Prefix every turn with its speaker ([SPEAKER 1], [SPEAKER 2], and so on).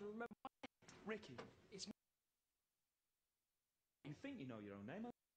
[SPEAKER 1] even remember my name.
[SPEAKER 2] Ricky, it's me.
[SPEAKER 1] You think you know your own name?